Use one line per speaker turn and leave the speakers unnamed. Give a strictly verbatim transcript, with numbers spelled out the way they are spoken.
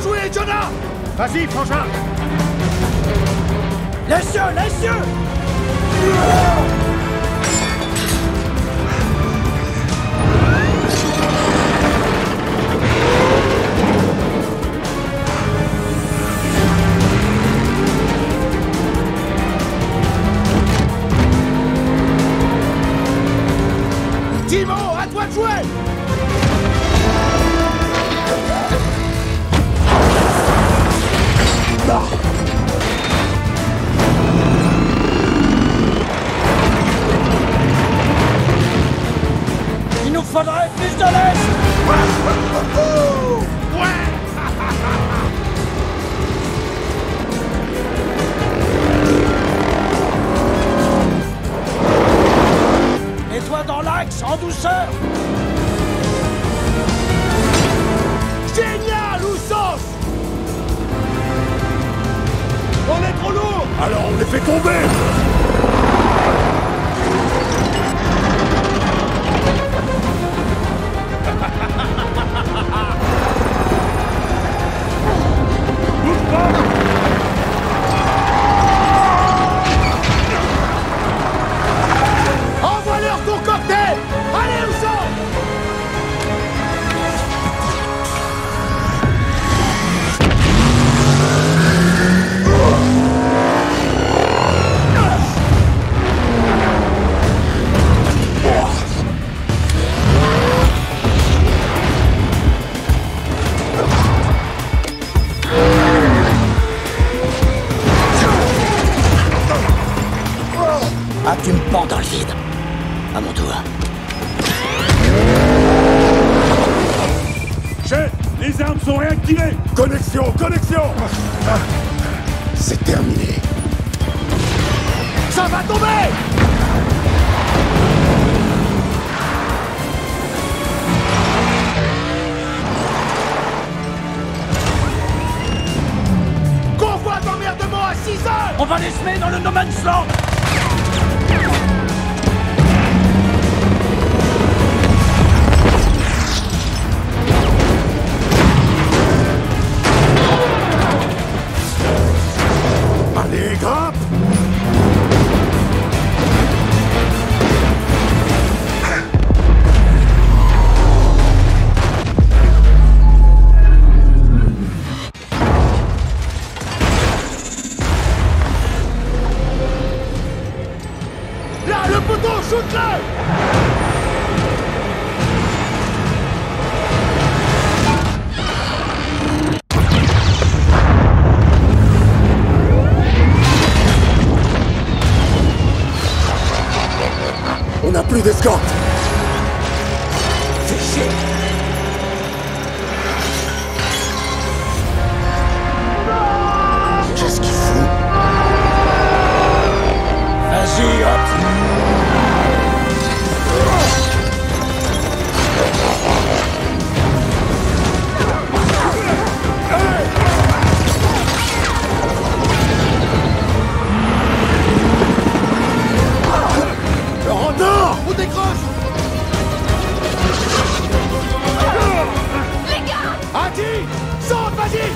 jouer, Jonah!
Vas-y, frangin!
Laisse-le, laisse-le! Timo, à toi de jouer! Il nous faudrait plus de l'Est! Mets-toi dans l'axe, en douceur! Génial, Usos! On est trop lourd!
Alors on les fait tomber! Bouge pas!
Envoie-leur ton cocktail! Allez, Usos!
Ah, tu me pends dans le vide. À mon tour.
Chef, les armes sont réactivées! Connexion, connexion! Ah, c'est terminé.
Ça va tomber! Convoi d'emmerdement à six heures! On va les semer dans le No Man's Land!
Allez, grimpe!
Là, le poteau, shoot-le!
On n'a plus d'escorte!
Fais chier!
Qu'est-ce qu'il fout?
Vas-y, hop!
Le renard!
On décroche!
Les gars!
Adi! Saute, vas-y!